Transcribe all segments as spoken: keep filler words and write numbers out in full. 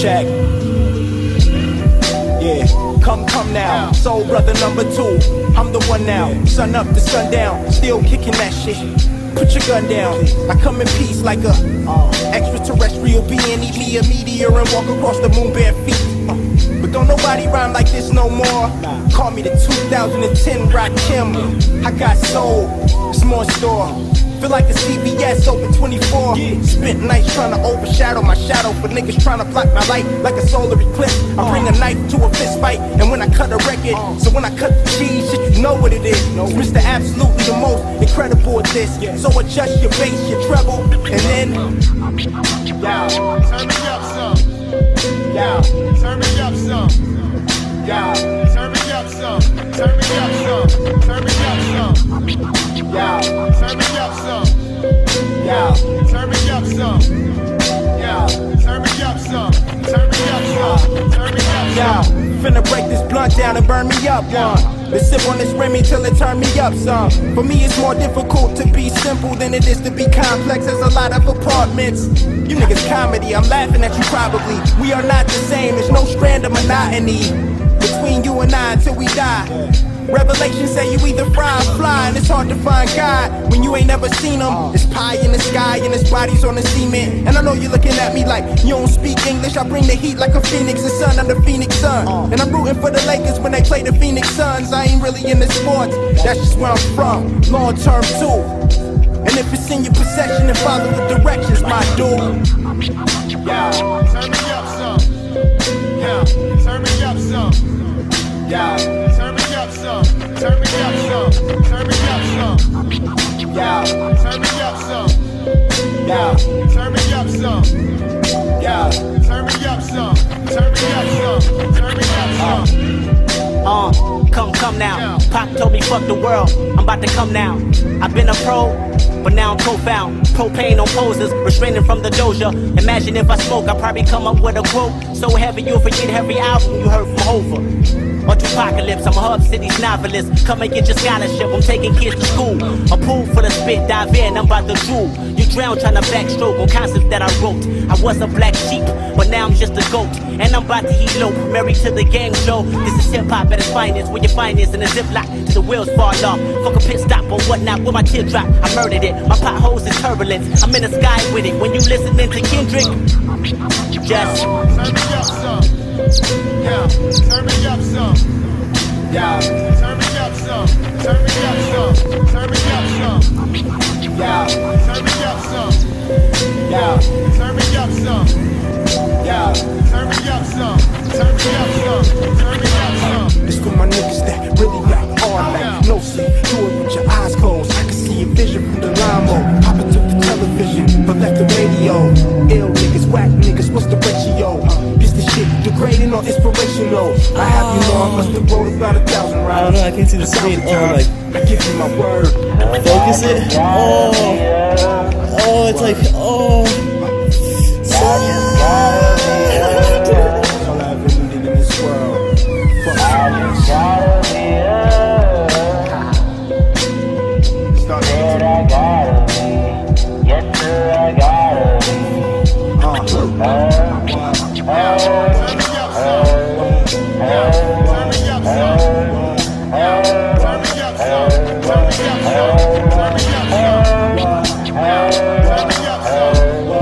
check. Yeah, come, come now. Soul brother number two. I'm the one now. Sun up to sundown, still kicking that shit. Put your gun down. I come in peace like a uh, extraterrestrial being. Eat me a meteor and walk across the moon bare feet. Uh, but don't nobody rhyme like this no more. Call me the two thousand ten Rakim. I got soul, it's more store. Feel like the C V S open twenty-four. Spent nights trying to overshadow my shadow for niggas trying to block my light like a solar eclipse. I bring a knife to a fist fight, and when I cut a record, so when I cut the cheese, shit, you know what it is. It's Mister Absolutely the most incredible at this. So adjust your bass, your treble, and then yeah, turn me up some. Yeah, turn me up some. Yeah, turn me up some. Turn me up some. Turn me up some. Yeah, turn me up some. Yeah, turn me up some. Yeah, turn me up some. Turn me up some. Turn me up some. Yeah, finna break this blunt down and burn me up one. Let's sip on this Remy till it turn me up some. For me it's more difficult to be simple than it is to be complex. There's a lot of apartments. You niggas comedy, I'm laughing at you probably. We are not the same, there's no strand of monotony between you and I until we die. Revelations say you either fry or fly, and it's hard to find God when you ain't never seen him. It's pie in the sky and his body's on the cement. And I know you're looking at me like you don't speak English. I bring the heat like a phoenix, the sun under Phoenix Sun. And I'm rooting for the Lakers when they play the Phoenix Suns. I ain't really into sports, that's just where I'm from. Long term too. And if it's in your possession, then follow the directions, my dude. Yeah, turn me up some. Yeah, turn me up some. Yeah, turn me up some. Turn me up some. Turn me up some. Yeah, turn me up some. Yeah, turn me up some. Yeah, turn me up some. Turn me up some. Turn me up some. Uh, come, come now. Pac told me fuck the world, I'm about to come now. I've been a pro, but now I'm profound. Propane on posers, restraining from the doja. Imagine if I smoke, I'd probably come up with a quote so heavy you'll forget every album you heard from Hova. Or Tupacalypse, I'm a Hub City's novelist. Come and get your scholarship, I'm taking kids to school. A pool full of spit, dive in, I'm about to drool. You drown trying to backstroke on concepts that I wrote. I was a black sheep, but now I'm just a goat. And I'm about to elope, married to the game show. This is hip-hop at its finest, where your finest in a ziplock till the wheels fall off. Fuck a pit stop or whatnot, with my teardrop, I murdered it. My potholes is turbulence, I'm in the sky with it. When you listening to Kendrick, just turn me up some. Yeah, turn me up some. Yeah, turn me up some. Turn me up some. Turn me up some. Yeah, turn me up some. Yeah, turn me up some. Yeah, turn me up some. Turn me up some. Turn me up some. It's for my niggas that really rap hard like no sleep. Do it with your eyes closed. I can see your vision from the limo. Papa took the television, but left the radio. Ill niggas, whack niggas, what's the ratio? Is the shit degrading or inspirational? I have you know I must have wrote about a thousand rhymes. I don't know, I can't see the screen. Oh, like, I give you my word. focus it. Oh, oh, it's like, oh. That's all I ever needed in this world. Fuck you. Said I gotta be, yes sir I gotta be. Uh, uh, uh, uh, uh, uh,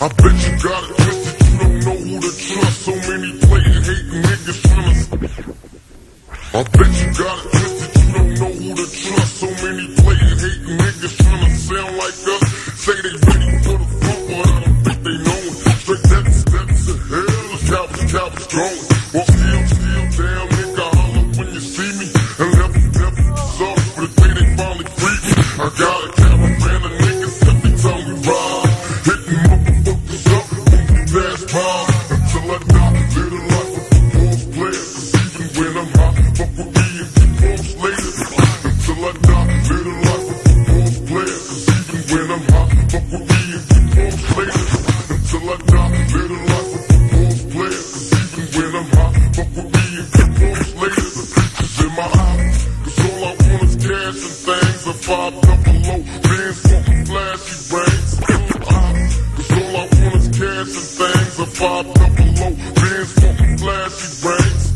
I bet you got it twisted, you don't know who to trust. So many playin' hating niggas tryna. I bet you got it twisted, you don't know who to trust. So many playin' hating niggas tryna sound like us. Say they ready for the funk, but I don't think they know it. Straight steps, steps to hell, the cowards, cowards going. Well, still, still down, nigga, holler when you see me. And never, never soft for the day they finally free me. I got a caravan of niggas every time we ride. Hitting motherfuckers up when we pass by. Until I die, live the life of a boss player. Cause even when I'm hot, fuck with me and keep boss later. Until I die, live the life of a boss player. Cause even when I'm hot, fuck with me and keep boss later. Until I die, live the life of a boss player. Cause even when I'm hot, fuck with me and keep boss later. Cause in my eyes, cause all I want is cash and things. A five double low, bands fucking flashy brains. Cause all I want is cash and things. A five double low, bands fucking flashy brains.